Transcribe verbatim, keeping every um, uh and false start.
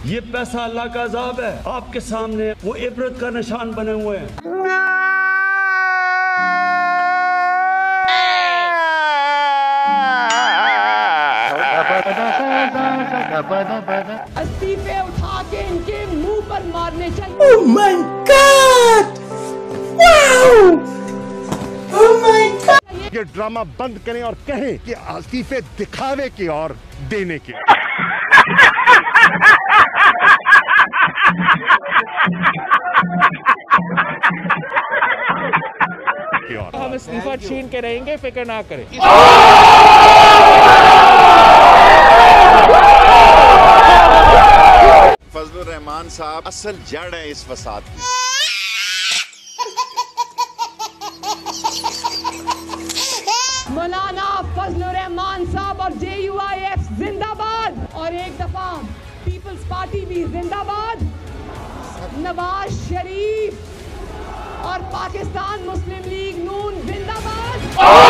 ये पैसा अल्लाह का अज़ाब है। आपके सामने वो इबरत का निशान बने हुए हैं। इस्तीफे उठा के इनके मुंह पर मारने चाहिए। Oh my God! Wow! Oh my God! ये ड्रामा बंद करें और कहें कि इस्तीफे दिखावे की और देने के। हम इस्तीफा छीन के रहेंगे, फिक्र ना करें। फजलुर रहमान साहब असल जड़ है इस फसाद की। मौलाना फजलुर रहमान साहब और जे यू आई एफ जिंदाबाद, और एक दफा पीपल्स पार्टी भी जिंदाबाद। नवाज शरीफ और पाकिस्तान मुस्लिम लीग नून जिंदाबाद।